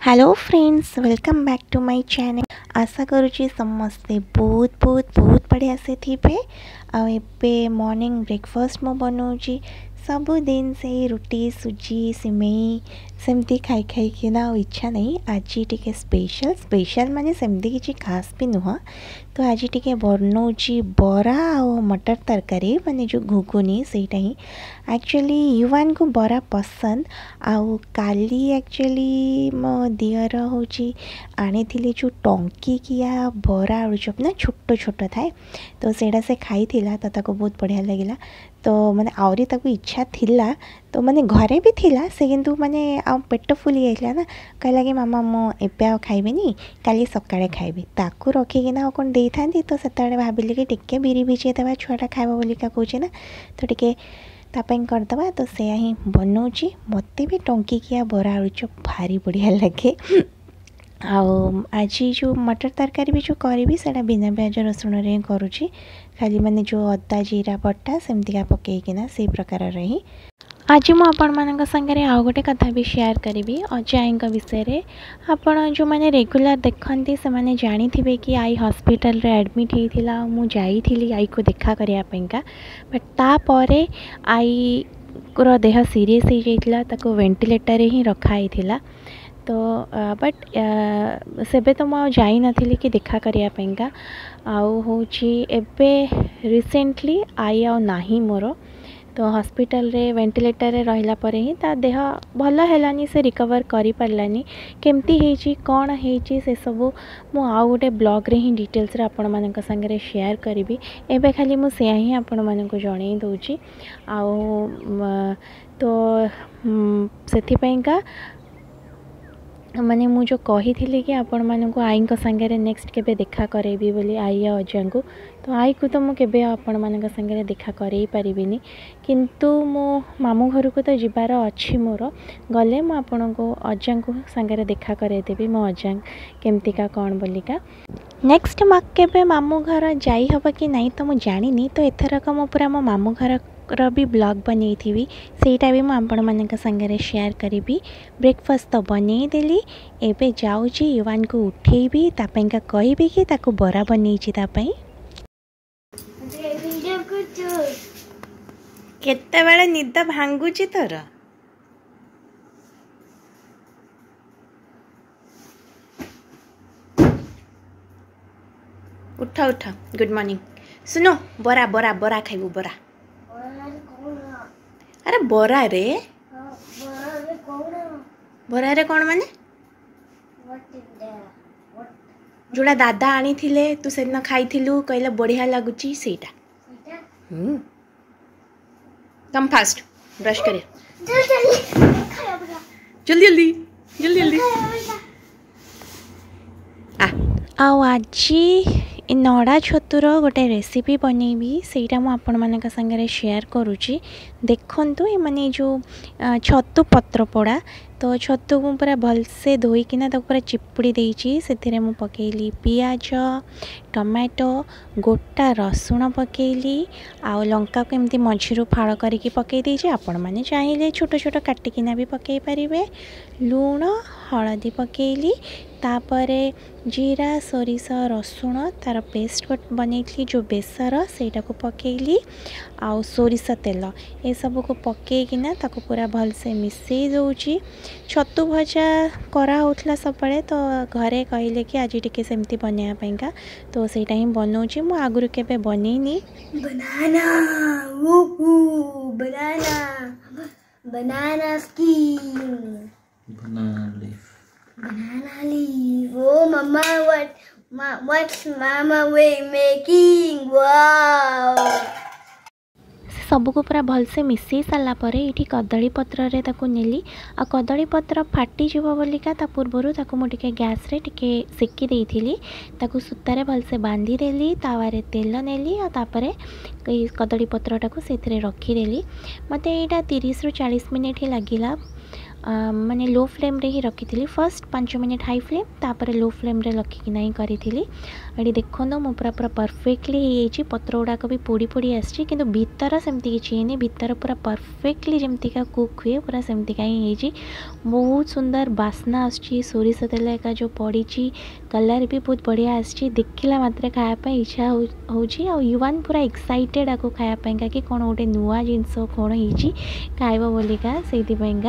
Hello friends, welcome back to my channel. आशा करुँची समस्ते बहुत बहुत बहुत बढ़िया से थे। आबे मॉर्निंग ब्रेकफास्ट मो बनाऊँगी सबुदिन से रुटी सुजी सिमेई सेमती खाई खाई कि ना इच्छा नहीं। आज टी स्पेशल माने सेमती किसी खास भी नुह। तो आज टी बनाऊँगी बरा और मटर तरकारी माने जो घुगुनी सेटा ही एक्चुअली युवान को बरा पसंद। आउ काली एक्चुअली मो दियर होची आनी थिले जो टंकी किया बरा आलुचप ना छोट छोट थाए तो सेटा से खाई थिला तो ताको बहुत बढ़िया लगिला। तो माने आउरी ताको इच्छा थिला तो माने घरे भी थिला से किंतु माने आ पेट फुली जाइला ना कहला कि मामा मो एबे आ खाइबेनी काली सकाळे खाइबे ताको रखिकिना कोन देई थांती। तो सेताळे भाबिले कि टिके बिरी भिजे देबा छुआटा खाइबा बोलिका कहूचे ना तो टिके तापाई करदबा। तो से ही बनाऊँगी मते भी टंकी किया बरा आलुचप भारी बढ़िया लगे। आज जो मटर तरकारी भी जो करी से बिना प्याज रसुण रे करुँची खाली माने जो अदा जीरा बटा सेमतिका पकईकिना से प्रकार रही। आज मुझे संगे आउ गोटे कथा भी शेयर करी अजाई विषय। आपण जो मैंने रेगुलर देखते से मैंने जानी थे कि आई हॉस्पिटल रे एडमिट होता मुझे आई को देखा करने बट तापर आई को देह सीरीयस हो जाता वेंटिलेटर ही रखाई थिला। तो बट सेबे तो मुझे जाई नथिली कि देखा करने आउ होची एबे रिसेंटली आई आउ नाही मोर। तो हॉस्पिटल रे वेंटिलेटर रे रहिला परे ही ता देह भल हेलानी से रिकवर करि पारलानी केमती हेची कोन हेची से सब मु आउ गोटे ब्लॉग रे ही डिटेल्स रे आपण मानक संगे शेयर करिवि। एबे खाली मु से ही आपण मानक जणै दउची आउ तो सेथि पयका माने मु जो कही थी कि आपण मानक आई संगे नेक्स्ट केबे देखा करेबी बोली आई अजा को। तो आई को तो मुझे आपण मानक संगे देखा करई पारिबिनी किंतु मो मामू घर को तो जीवार अच्छी मोर गले मु आपण को अजा को संगे देखा करदेवी मो अजा केमतिका कौन बोलिका। नेक्स्ट मक केबे मामू घर जाई हबा कि नहीं तो मु जानिनी। तो एथरक मु पूरा मो मामू घर भी ब्लॉग बनई थी सेटा भी मुझे संगे शेयर करी। ब्रेकफास्ट तो बनई देली एबे जाऊँगी युवान को उठेबी तापेंका कहबी कि ताको बरा बनईची तापई। केते बेले निद भांगुची तोर उठ उठ गुड मॉर्निंग। सुनो बरा बरा बरा खाइबू बरा। अरे बरा रे बरा रे कौन माने जोड़ा दादा आनी थिले तू से दिन खाई थिलु कहले बढ़िया लगुची सेटा। कम फास्ट ब्रश करे जल्दी जल्दी जल्दी जल्दी आओ आज नड़ा छतुर गोटे रेसिपी बनैबी सेटा मु आपण मानक संगे शेयर करुची। देखंतु ए माने जो छतु पत्र पोड़ा तो छतु को पूरा भलसे धोईकिना तो पूरा चिपुड़ी देइची सेथिरे मु पकेली पियाज टमाटो गोटा रसुण पकेली आ लंका को एमती मझिरु फाड़ करके पकई देइची। आपण माने चाहिए छोट छोट काटिकिना भी पकई पारिबे। लूण हलदी पकेली तापरे जीरा सोरिष रसुण तार पेस्ट बनैली जो बेसर सेटा को पकेली आउ सोरिष तेल ए सब को पकईकिना ताको पूरा भलसे मिसई दउची। छतु भजा करा होतला सबले तो घरे कहले कि आज टिके सेमती बनैया पैका तो सेटा ही बनाऊँगी। मु आगुरु केबे बनैनी। Banana banana banana skin banana leaf. Oh mama, what's mama way making? Wow. सबको पूरा भलसे मिसई सारापर ये कदली पत्र रे ताको नेली आ कदली पत्र फाटी जीव बोलिका ता पूर्वर ताको मु टिके गैस रे टिके सेकी देइथिली ताको सूतारे भलसे बांधी देली तावारे तेल नेली आ तापरे कदली पत्रटा को सेथिरे रखी देली। मते एटा 30 रु 40 मिनिट ही लागिला माने लो फ्लेम रे ही रखी थी फर्स्ट 5 मिनट हाई फ्लेम तापर लो फ्लेम रे रखिकी नहीं करी ये देखो मो पूरा पूरा परफेक्टली हो पत्र गुड़ाक भी पोड़ी पोड़ी आसी कि भीतर सेमती किसी है भीतर पूरा परफेक्टली जमतीका कुक हुए पूरा सेमती कहीं बहुत सुंदर बास्ना आसूँ सोरिष तेल एका जो पड़ी कलर भी बहुत बढ़िया आसी देखला मात्रे खायापी इच्छा हो युवान पूरा एक्साइटेड आपको खायापा कि कौन गोटे नुआ जिनस कौन हो खाइब बोलिका से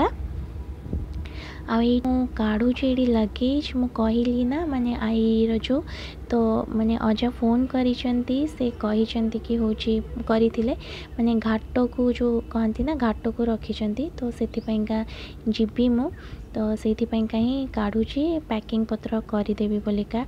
काढ़ुचे ये लगेज मु कहली ना माने आई जो तो माने अजा फोन करी से कही कि हूँ करते माने घाट को जो कहती ना घाट को रखी तो से जीवी मु तो से ही काढ़ुची पैकिंग पत्र करदेवी बोलिका।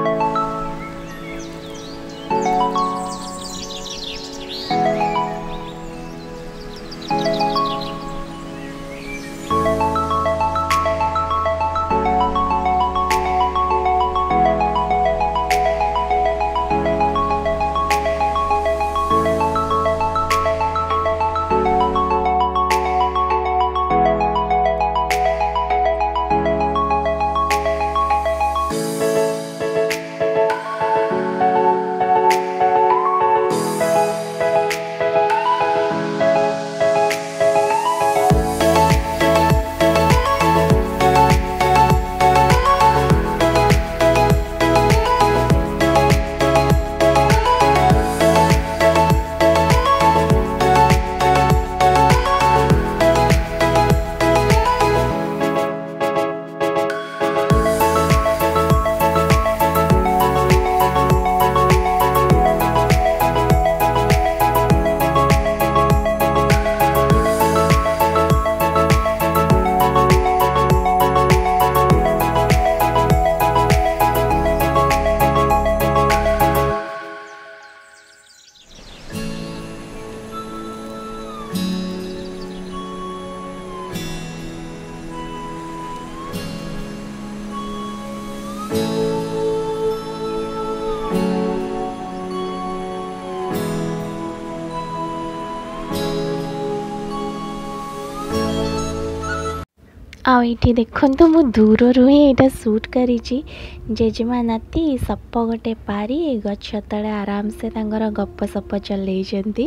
आईटी देखो तो मु दूर रू ही यहाँ सुट करी जेजेमा नाती सप गोटे पारी गछ तले आराम से गप सप चल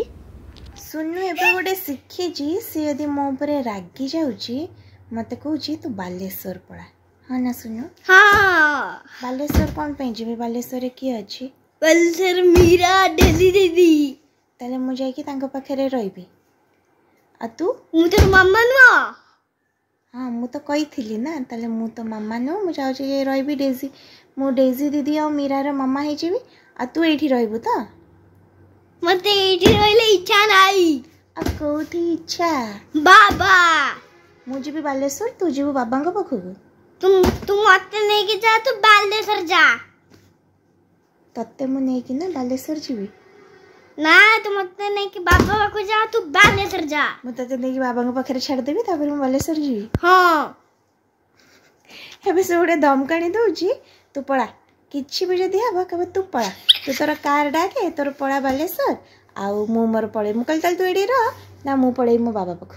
सुनु एबे गोटे शिखी सी यदि मो उपरे रागी जाऊची मते कहूची तू बालेश्वर पड़ा हाँ ना सुनु हाँ बालेश्वर कौन पे जीवे बालेश्वर किए अच्छी बालेश्वर मीरा डेली दीदी ताले मु जाई तांको पाखरे रहिबी आ तू मु तो मम्मा नुआ हाँ मु तो कही ना ताले मु तो मामा नु मु जाऊँ रही डेजी मु डेजी दीदी आ मीरा रो मामा हो जीवी आ तू एठी रहबू तो मते एठी रहले इच्छा नाही आ कोठी इच्छा बाबा मु जीवी बालेश्वर तू जीवू बाबा को पाखु तुम मते नहीं कि जा तू बालेश्वर जा तत्ते मु नहीं कि ना बालेश्वर जीवी ना तू मते नहीं कि बाबा पाखु जा तू बालेश्वर जा मु तते नहीं कि बाबा को पाखरे छाड़ देबी तापर मु बालेश्वर जीवी हां एबे से गोटे धमकाणी दउची तू पड़ा किछि भी जदी हबा कबे तू पड़ा तू तोर कार डाके तोर पड़ा बालेश्वर आउ मु मोर पड़े मु कल तू एडी रह ना मु पड़े मो बाबा पाखु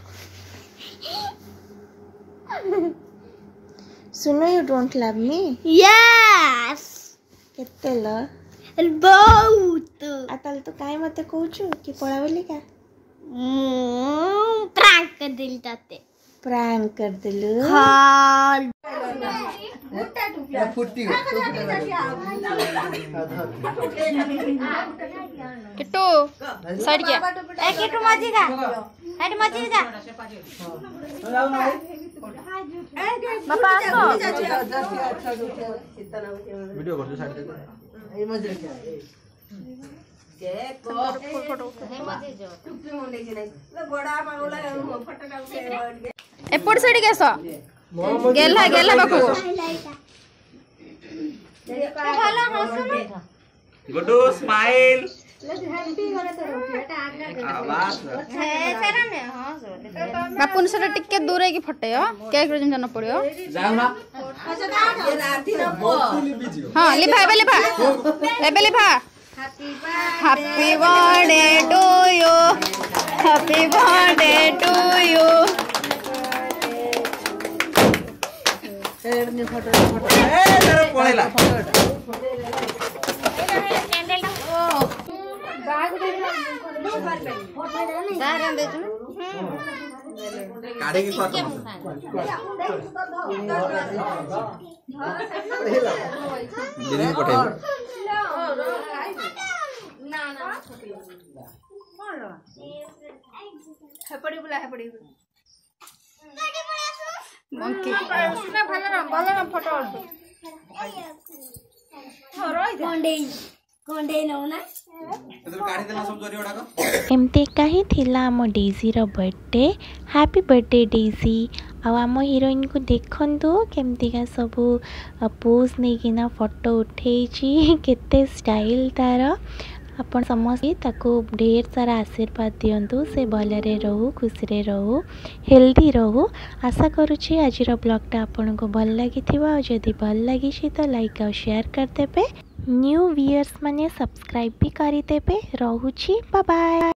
सुनो you don't love me yes केते ल बहुत आ ताल तू काई मते कहूछु कि पड़ा बोली का प्रैंक कर दिल ताते प्रैंक कर दिलु हां फुट्टी किट्टू साइड क्या ए किट्टू मजी का साइड मजी जा बाबा आसो वीडियो कर साइड दे ए मजे क्या के को फोटो हे मजे जो टुकटुक मुंडे के नहीं बड़ा पागला फोटो उठे एपड़ साइड के सो गेला गेला बाकू भला हंसना गुड्डू स्माइल हैप्पी करे तो एटा आवाज है सेरा में हां सो बापून सेरा टिके दूर है कि फटे हो केक रो जन पड़ियो जाऊ ना ये राती न बो हां लिभा एबे लिभा happy birthday to you happy birthday to you पळेला काढे की स्वाद दिने पठाई एमती कहीं थिला आम डेजी रो बर्थडे हैप्पी बर्थडे डेजी आम हीरोइन को देखंतु केमतिका सब पोज नहीं किना फोटो उठे केते स्टाइल तार आपण समस्त ताको ढेर सारा आशीर्वाद दियंतु से भलरे रहू खुशी रे रहू हेल्दी रहू आशा करुछि आज ब्लॉगटा आपन को भल लगी थिबा जदि भल लगी तो लाइक और शेयर कर देबे न्यू व्यूअर्स माने सब्सक्राइब भी करी देबे रहूछि बाय बाय।